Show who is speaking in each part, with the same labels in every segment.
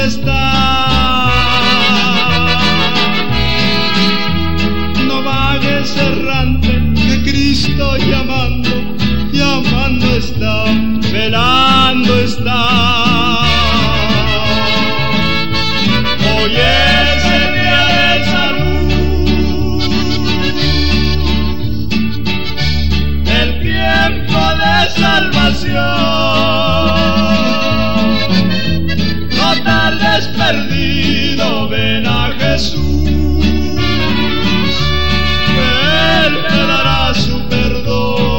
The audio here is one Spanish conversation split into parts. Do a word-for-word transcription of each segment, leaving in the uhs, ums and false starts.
Speaker 1: está. No vayas errante, que Cristo llamando, llamando está, velando está. Hoy es el día de salud, el tiempo de salvación. No tardes perdido, ven a Jesús, que Él te dará su perdón.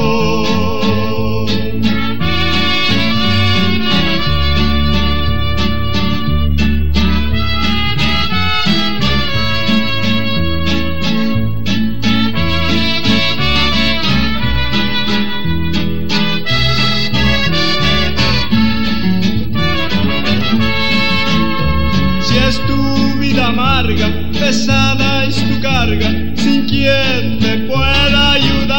Speaker 1: Amarga, pesada es tu carga, sin quien te pueda ayudar.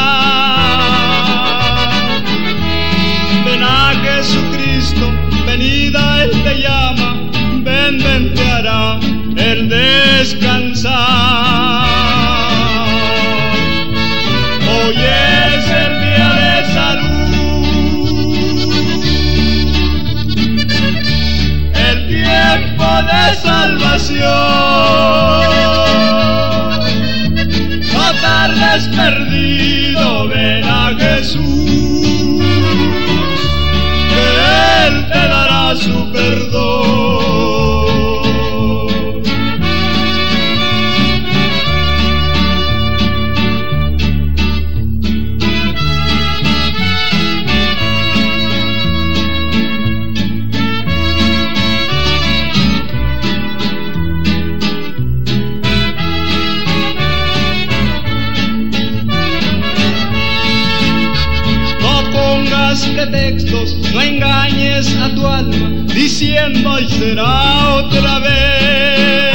Speaker 1: Ven a Jesucristo, venida Él te llama, ven, ven te hará el descansar. Hoy es el día de salud, el tiempo de salvación. No tardes perdido, ven a Jesús, que Él te dará su perdón. Pretextos, no engañes a tu alma diciendo y será otra vez,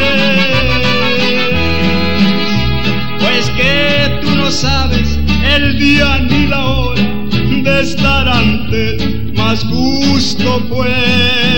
Speaker 1: pues que tú no sabes el día ni la hora de estar ante el más justo pues.